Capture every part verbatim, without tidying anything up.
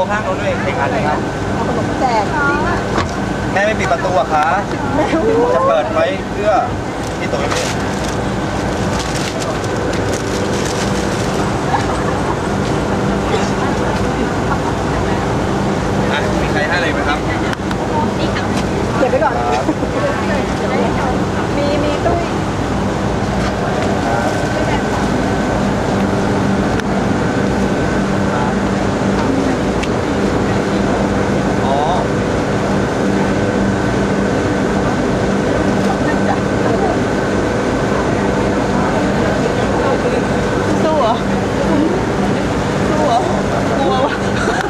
ข้างรถด้วยอีกอันเลยครับเอาขนมแจกแม่ไม่ปิดประตูอะคะจะเปิดไว้เพื่อที่ตัวนี้อ่ะมีใครให้อะไรไหมครับเก็บไปก่อนมีมีตุ้ยอ๋อสู้เหรอสู้เหรอ กลัววะ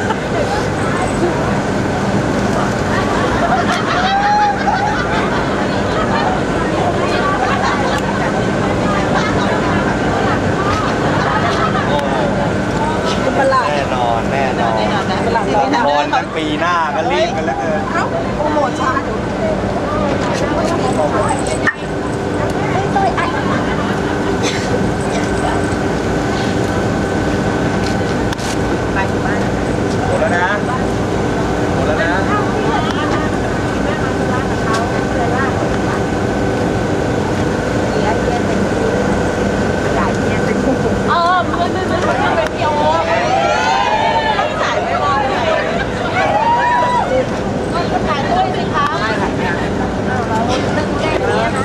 ประหลาดแน่นอนแน่นอนประหลาดละครกันปีหน้าก็รีบกันแล้วเกินเอ้าโปรโมทช้าหมดแล้วนะหมดแล้วนะเออมันมันมันเป็นเดียวสายไม่ว่าเลยก็ถ่ายด้วยสิคะใช่ค่ะตึ้งแก้นี้นะ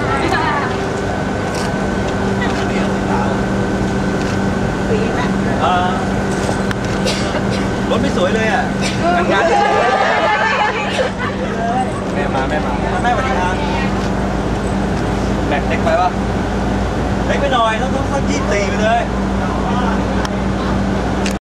ปีนะเออรถไม่สวยเลยอ่ะงานแม่มาแม่มาแม่สวัสดีครับแบกเด็กไปปะเล็กไปหน่อยต้องต้องต้องจี้ตีไปเลย